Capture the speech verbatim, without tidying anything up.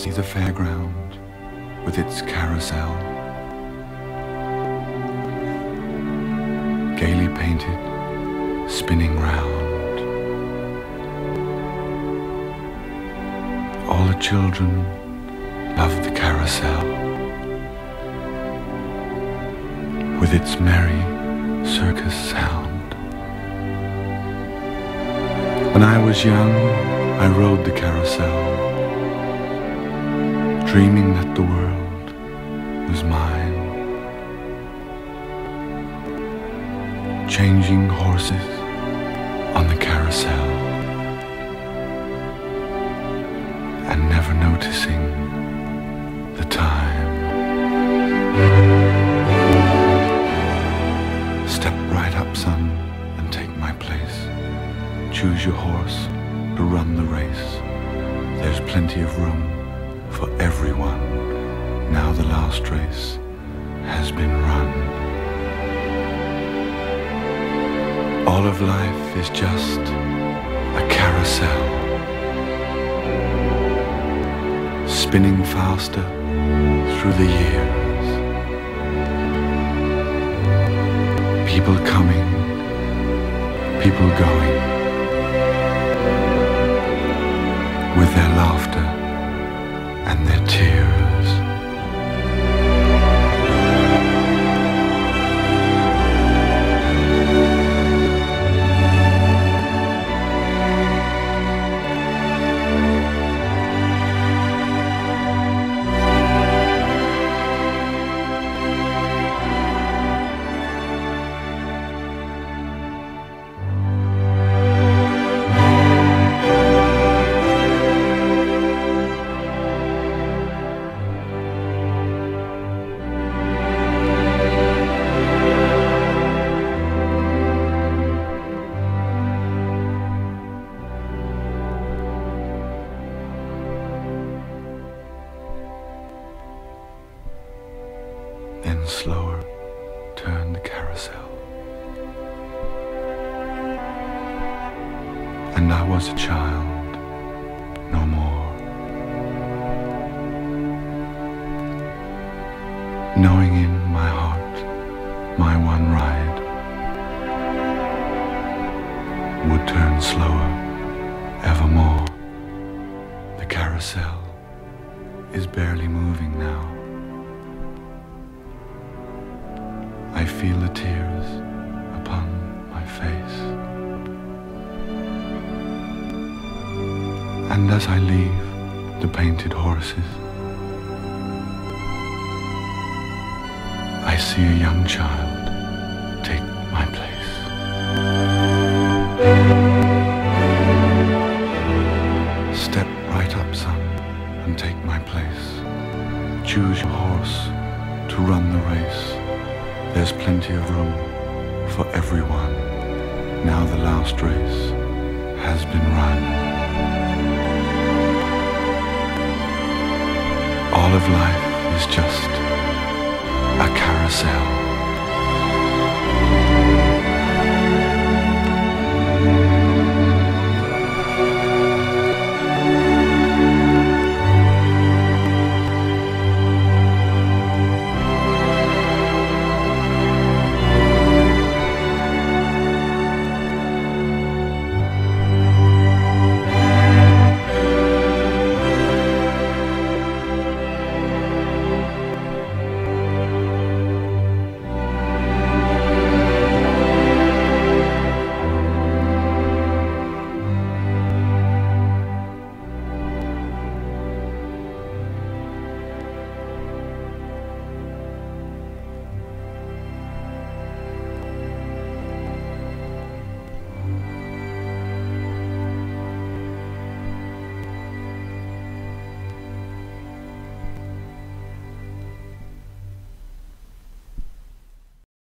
see the fairground with its carousel, gaily painted, spinning round. All the children love the carousel, with its merry circus sound. When I was young, I rode the carousel, dreaming that the world was mine. Changing horses on the carousel, and never noticing the time. Step right up, son, and take my place. Choose your horse to run the race. There's plenty of room for everyone. Now the last race has been run. All of life is just a carousel, spinning faster through the years. People coming, people going, with their laughter and their tears. Then slower turned the carousel, and I was a child no more, knowing in my heart my one ride would turn slower evermore. The carousel is barely moving now. I feel the tears upon my face, and as I leave the painted horses, I see a young child take my place. Step right up, son, and take my place. Choose your horse to run the race. There's plenty of room for everyone. Now the last race has been run. All of life is just a carousel.